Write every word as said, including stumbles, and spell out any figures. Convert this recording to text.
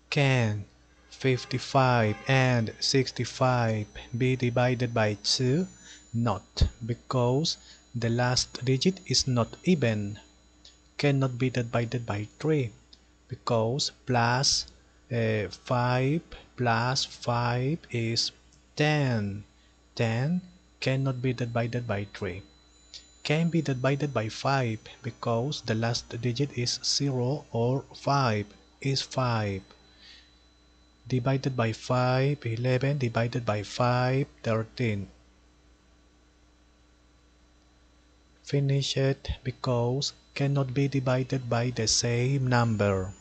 Can fifty-five and sixty-five be divided by two? Not, because the last digit is not even. Cannot be divided by three, because plus uh, five plus five is ten. ten cannot be divided by three. Can be divided by five, because the last digit is zero or five is five. Divided by five, eleven. Divided by five, thirteen. Finish it, because cannot be divided by the same number.